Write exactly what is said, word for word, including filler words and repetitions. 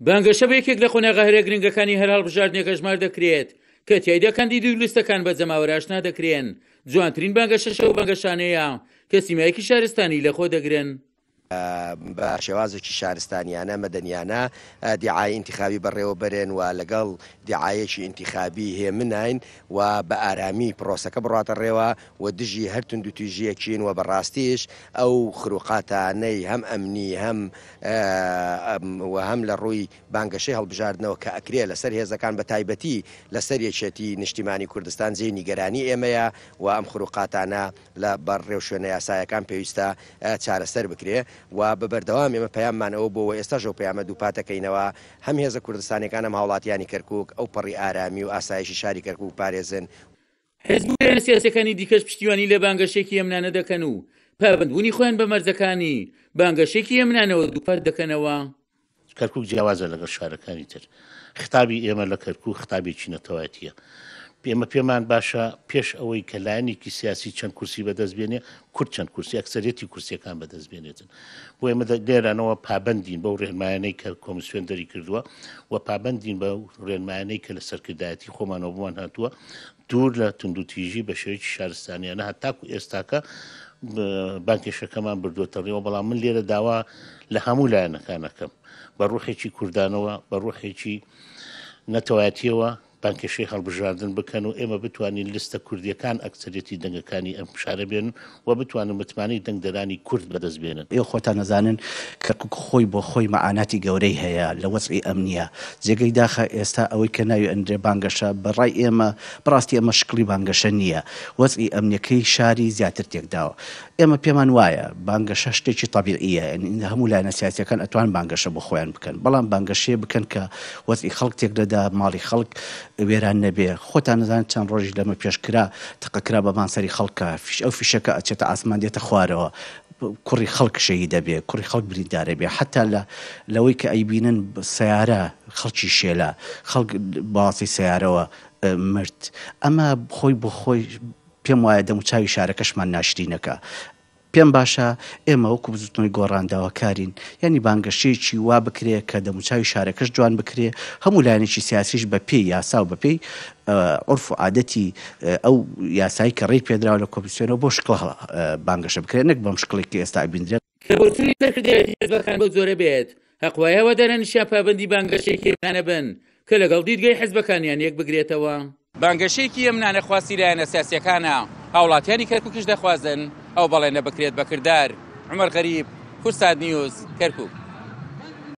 بانگەشە بە یەکێک لە قۆناغە هەرێ گرنگەکانی هەر هەڵبژاردنێکە ژمار دەکرێت کە تیایدا کاندید و لیستەکان بە جەماوەراشنا دەکرێن. جوانترین بانگەشەشە و بانگەشانەیە کە سیمایەکی شارستانی لەخۆ دەگرن. بە شێوازێکی شارستانیانە مەدەنیانە دیعای ئینتیخابی بەڕێوە بەرێن و لەگەڵ دیعایەکی ئینتیخابی هێمنین و بە ئارامی پرۆسەکە بڕاتە ڕێوە و دژی هەر تونند و تویژیەکین و بەڕاستیش ئەو خروقاتانەی هەم ئەمنی هەم و هەم لە ڕووی بانگەشەی هەڵبژاردنەوە کە ئەکرێ لەسەر هێزەکان بە تایبەتی لەسەر یەکێتی نیشتیمانی کوردستان جێی نیگەرانی ئێمەیە و ئەم خروقاتانە لە بەڕێو شوێنە یاسایەکان پێویستە چارەسەر بکرێ و بە بەردەوام ئێمە پەیاممانەوە بۆەوە ئێستاژە و پەیامە دووپاتەکەینەوە هەم هێزە کوردستانەکان هەم هاوڵاتیانی کەرکووک ئەو پەڕی ئارامی و ئاسایشی شاری کەرکووک پارێزن. حزب سیاسەکانی دیکەش پشتیوانی لە بانگەشێکی ئەمنانە دەکەن و پابندبوونی خۆیان بە مەرجەکانی بانگەشێکی ئەمنانەوە دووپات دەکەنەوە. کەرکووک جیاوازە لەگەڵ شارەکانی تر. خطابی ئێمە لە کەرکووک خطابێکی نەتەوایەتیە. ئێمە پێمان باشە پێش ئەوەی کە لایەنێکی سیاسی چەند کورسی بەدەستبێنێ کورد چەند کورسی ئەکسەرێتی کورسیەکان بەدەستبێنێتن. بۆ ئێمە لێرانەوە پابندین بەو ڕێنمایانەی کە کۆمیسیۆن دەری کردووە و پابندین بە ڕێنمایانەی کە لە سەرکردایەتی خۆمانەوە بووان هاتووە دوور لە توندوتیژی بە شێوەیەکی شارستانیانە هەتاکو ئێستاکە بانکێشەکەمان بردووەتە ڕێوە. بەڵام من لێرە داوا لە هەموو لایەنەکانەکەم بە ڕوحێکی کوردانەوە بە ڕوحێکی نەتەوایەتیەوە بانکێشەی هەڵبژاردن بکەن و ئێمە بتوانین لستە کوردیەکان ئەکسەرێتی دەنگەکانی ئەم شارە بێن و بتوانن متمانەی دەنگدەرانی کورد بەدەستبێنن. ئێوە خۆتان نەزانن کەرکووک خۆی بۆ خۆی مەعاناتی گەورەی هەیە لە وەزعی ئەمنیە. جێگەی داخە ئێستا ئەوەی کە ناوی ئەندرێ بانگەشە بەڕای ئێمە بەڕاستی ئەمە شکلی بانگەشە نییە. وەزعی ئەمنیەکەی شاری زیاتر تێکداوە. ئێمە پێمان وایە بانگەشە شتێکی طبیعیە، یعنی هەموو لایەنە سیاسیەکان ئەتوان بانگەشە بۆ خۆیان بکەن، بەڵام بانگەشەیە بکەن کە وەزعی خەڵک تێکدەدا، ماڵی خەڵک وێران نەبێ. خۆتان نەزانن چەند ڕۆژی لەمە پێشکرا تەقەکرا بە مانسەری خەڵکە ئەو فیشەکە ئەچێتە ئاسمان دێتە خوارەوە، کوڕی خەڵک شەهید دەبێ، کوڕی خەڵک بریندارە بێ. حتا لە لەوەی کە ئەیبینن سەیارە خەڵکی شێلا خەڵک باسی سەیارەوە مرد. ئەمە خۆی بۆ خۆی پێم وایە دەموچاوی شارەکەشمان ناشرینەکە. پێم باشە ئێمە وەکو بزوتنەوەی گۆڕانداوەکارین، یعنی بانگەشەیەکی وا بکرێ کە دەموچاوی شارەکەش جوان بکرێ، هەموو لایەنێکی سیاسیش بە پێی یاسا و بە پێی عرف و عادەتی ئەو یاسایی کە ڕێی پێدراوە لە کۆمیسیۆنەوە بۆ شکڵ بانگەشە بکرێت، نەک بەم شکڵێکی ئێستا ئەبیندرێت. کەبورتنی سەرکردایەتی حیزبەکان بەو جۆرە بێت هەقوایەوە دەرەنیشان پابەندی بانگەشەیەکی ئەمنانە بن کە لەگەڵ دیدگەی حیزبەکانیان یەک بگرێتەوە. بانگەشەیەکی ئەمنانە خواستی لایەنە سیاسیەکانە هاوڵاتیانی کەرکووکیش دەخوازن ئەو بەڵێنە بکرێت بەکردار. عومەر غەریب، کورسات نیوز، کەرکووک.